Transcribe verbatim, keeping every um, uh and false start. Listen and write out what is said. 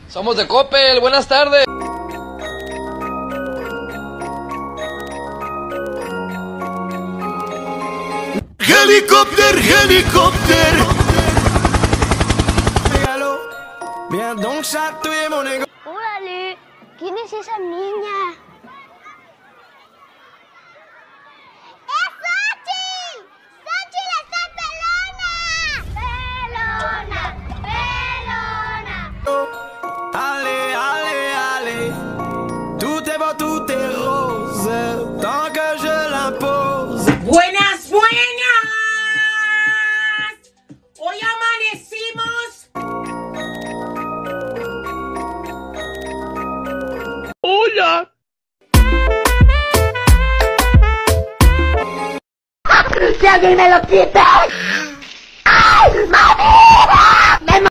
Somos de Coppel, buenas tardes. Helicóptero, helicóptero. ¡Órale! ¿Quién es esa niña? ¡Es Sachi! ¡Sachi la está pelona! ¡Pelona! ¡Pelona! Allez, allez, allez. Tout est beau, tout est rose. Tant que je l'impose. ¡Buenas, buenas! Hoy amanecimos. Hola. ¡Si alguien me lo quita! ¡Ay, mami! ¡Me